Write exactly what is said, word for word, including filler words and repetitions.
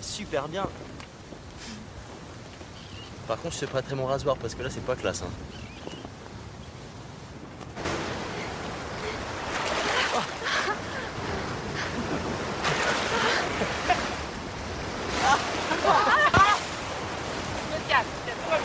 va super bien. Par contre, je te prêterai mon rasoir parce que là, c'est pas classe. Hein. Me calme, calme-toi.